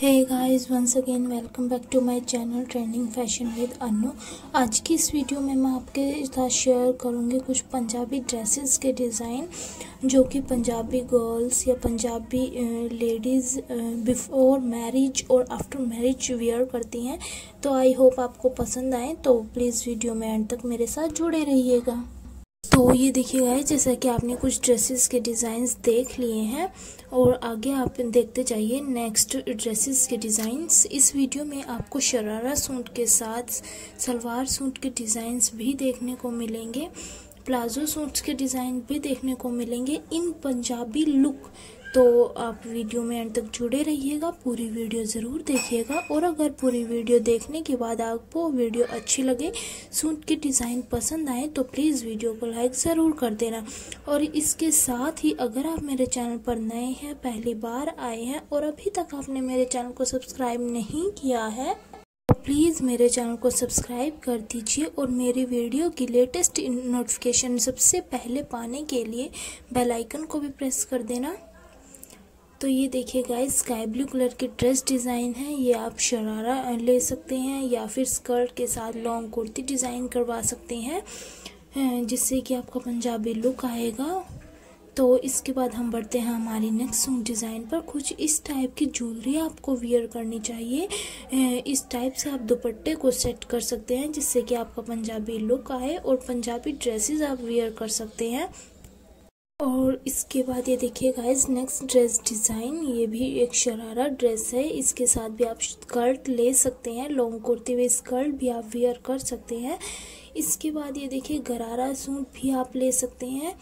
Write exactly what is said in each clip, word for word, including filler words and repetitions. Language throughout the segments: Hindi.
Hey guys, once again welcome back to my channel trending fashion with Anu. आज की इस वीडियो में मैं आपके साथ शेयर करूंगी कुछ पंजाबी ड्रेसेस के डिज़ाइन जो कि पंजाबी गर्ल्स या पंजाबी लेडीज़ बिफोर मैरिज और आफ्टर मैरिज वेयर करती हैं। तो आई होप आपको पसंद आए, तो प्लीज़ वीडियो में एंड तक मेरे साथ जुड़े रहिएगा। तो ये देखिए गाइस, जैसा कि आपने कुछ ड्रेसेस के डिज़ाइंस देख लिए हैं और आगे आप देखते जाइए नेक्स्ट ड्रेसेस के डिज़ाइंस। इस वीडियो में आपको शरारा सूट के साथ सलवार सूट के डिज़ाइंस भी देखने को मिलेंगे, प्लाजो सूट्स के डिज़ाइन भी देखने को मिलेंगे इन पंजाबी लुक। तो आप वीडियो में एंड तक जुड़े रहिएगा, पूरी वीडियो ज़रूर देखिएगा। और अगर पूरी वीडियो देखने के बाद आपको वीडियो अच्छी लगे, सूट के डिज़ाइन पसंद आए, तो प्लीज़ वीडियो को लाइक ज़रूर कर देना। और इसके साथ ही अगर आप मेरे चैनल पर नए हैं, पहली बार आए हैं और अभी तक आपने मेरे चैनल को सब्सक्राइब नहीं किया है, तो प्लीज़ मेरे चैनल को सब्सक्राइब कर दीजिए और मेरी वीडियो की लेटेस्ट नोटिफिकेशन सबसे पहले पाने के लिए बेल आइकन को भी प्रेस कर देना। तो ये देखिए गाइस, स्काई ब्लू कलर की ड्रेस डिज़ाइन है। ये आप शरारा ले सकते हैं या फिर स्कर्ट के साथ लॉन्ग कुर्ती डिज़ाइन करवा सकते हैं, जिससे कि आपका पंजाबी लुक आएगा। तो इसके बाद हम बढ़ते हैं हमारी नेक्स्ट सूट डिज़ाइन पर। कुछ इस टाइप की ज्वेलरी आपको वियर करनी चाहिए। इस टाइप से आप दुपट्टे को सेट कर सकते हैं, जिससे कि आपका पंजाबी लुक आए और पंजाबी ड्रेसेस आप वियर कर सकते हैं। और इसके बाद ये देखिए गाइस, नेक्स्ट ड्रेस डिज़ाइन, ये भी एक शरारा ड्रेस है। इसके साथ भी आप स्कर्ट ले सकते हैं, लॉन्ग कुर्ती में स्कर्ट भी आप वियर कर सकते हैं। इसके बाद ये देखिए गरारा सूट भी आप ले सकते हैं,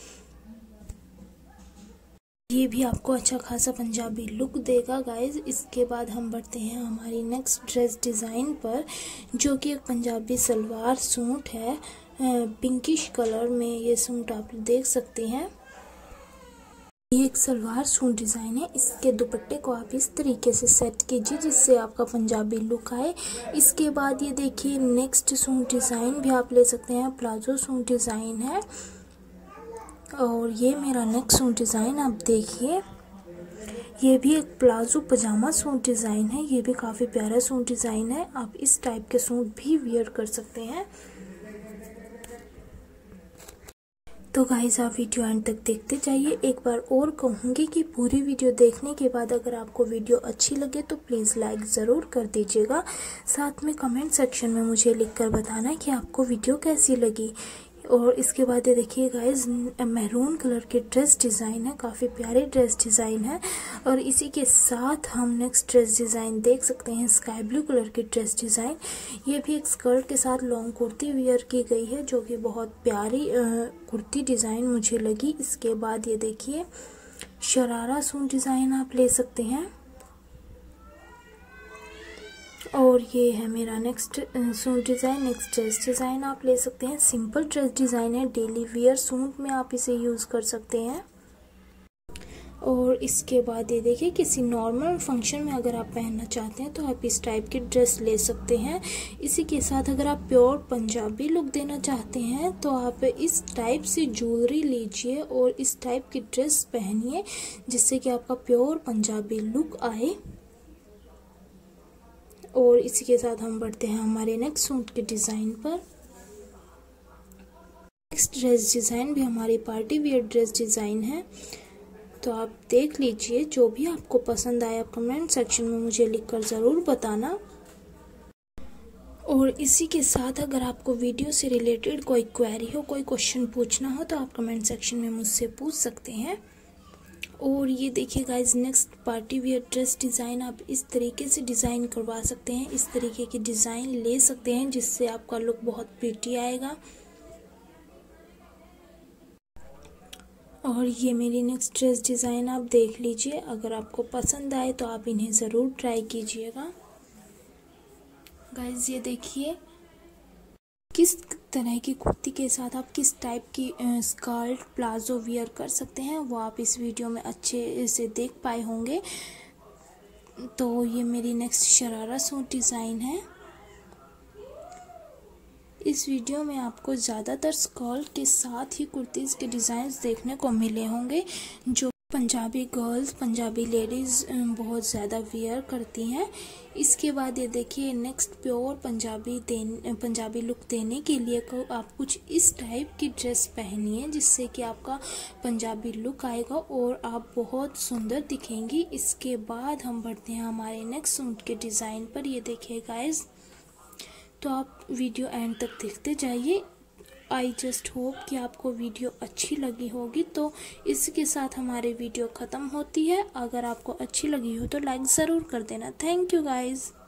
ये भी आपको अच्छा खासा पंजाबी लुक देगा गाइस। इसके बाद हम बढ़ते हैं हमारी नेक्स्ट ड्रेस डिज़ाइन पर, जो कि एक पंजाबी सलवार सूट है। पिंकिश कलर में ये सूट आप देख सकते हैं। ये एक सलवार सूट डिज़ाइन है। इसके दुपट्टे को आप इस तरीके से सेट कीजिए, जिससे आपका पंजाबी लुक आए। इसके बाद ये देखिए नेक्स्ट सूट डिज़ाइन भी आप ले सकते हैं, प्लाजो सूट डिज़ाइन है। और ये मेरा नेक्स्ट सूट डिज़ाइन आप देखिए, ये भी एक प्लाजो पजामा सूट डिज़ाइन है। ये भी काफ़ी प्यारा सूट डिज़ाइन है। आप इस टाइप के सूट भी वियर कर सकते हैं। तो गाइस, आप वीडियो एंड तक देखते जाइए। एक बार और कहूँगी कि पूरी वीडियो देखने के बाद अगर आपको वीडियो अच्छी लगे तो प्लीज़ लाइक ज़रूर कर दीजिएगा। साथ में कमेंट सेक्शन में मुझे लिखकर बताना कि आपको वीडियो कैसी लगी। और इसके बाद ये देखिए गाइस, मैरून कलर की ड्रेस डिज़ाइन है, काफ़ी प्यारी ड्रेस डिज़ाइन है। और इसी के साथ हम नेक्स्ट ड्रेस डिज़ाइन देख सकते हैं, स्काई ब्लू कलर की ड्रेस डिज़ाइन। ये भी एक स्कर्ट के साथ लॉन्ग कुर्ती वियर की गई है, जो कि बहुत प्यारी कुर्ती डिज़ाइन मुझे लगी। इसके बाद ये देखिए शरारा सूट डिज़ाइन आप ले सकते हैं। और ये है मेरा next suit design. Next dress design आप ले सकते हैं, सिंपल ड्रेस डिज़ाइन है, डेली वियर सूट में आप इसे यूज़ कर सकते हैं। और इसके बाद ये देखिए, किसी नॉर्मल फंक्शन में अगर आप पहनना चाहते हैं तो आप इस टाइप की ड्रेस ले सकते हैं। इसी के साथ अगर आप प्योर पंजाबी लुक देना चाहते हैं तो आप इस टाइप से ज्वेलरी लीजिए और इस टाइप की ड्रेस पहनिए, जिससे कि आपका प्योर पंजाबी लुक आए। और इसी के साथ हम बढ़ते हैं हमारे नेक्स्ट सूट के डिज़ाइन पर। नेक्स्ट ड्रेस डिज़ाइन भी हमारी पार्टी वियर ड्रेस डिज़ाइन है। तो आप देख लीजिए, जो भी आपको पसंद आए आप कमेंट सेक्शन में मुझे लिखकर ज़रूर बताना। और इसी के साथ अगर आपको वीडियो से रिलेटेड कोई क्वेरी हो, कोई क्वेश्चन पूछना हो, तो आप कमेंट सेक्शन में मुझसे पूछ सकते हैं। और ये देखिए guys, next party wear dress design आप इस तरीके से डिज़ाइन करवा सकते हैं, इस तरीके की डिज़ाइन ले सकते हैं, जिससे आपका लुक बहुत प्रिटी आएगा। और ये मेरी नेक्स्ट ड्रेस डिज़ाइन आप देख लीजिए, अगर आपको पसंद आए तो आप इन्हें ज़रूर ट्राई कीजिएगा। गाइस ये देखिए, किस तरह की कुर्ती के साथ आप किस टाइप की स्कर्ट प्लाजो वियर कर सकते हैं, वो आप इस वीडियो में अच्छे से देख पाए होंगे। तो ये मेरी नेक्स्ट शरारा सूट डिज़ाइन है। इस वीडियो में आपको ज़्यादातर स्कर्ट के साथ ही कुर्तीज़ के डिज़ाइंस देखने को मिले होंगे, जो पंजाबी गर्ल्स, पंजाबी लेडीज़ बहुत ज़्यादा वेयर करती हैं। इसके बाद ये देखिए नेक्स्ट प्योर पंजाबी देने पंजाबी लुक देने के लिए को आप कुछ इस टाइप की ड्रेस पहनिए, जिससे कि आपका पंजाबी लुक आएगा और आप बहुत सुंदर दिखेंगी। इसके बाद हम बढ़ते हैं हमारे नेक्स्ट सूट के डिज़ाइन पर। ये देखिए गाइस, तो आप वीडियो एंड तक देखते जाइए। आई जस्ट होप कि आपको वीडियो अच्छी लगी होगी। तो इसके साथ हमारी वीडियो ख़त्म होती है। अगर आपको अच्छी लगी हो तो लाइक ज़रूर कर देना। Thank you guys.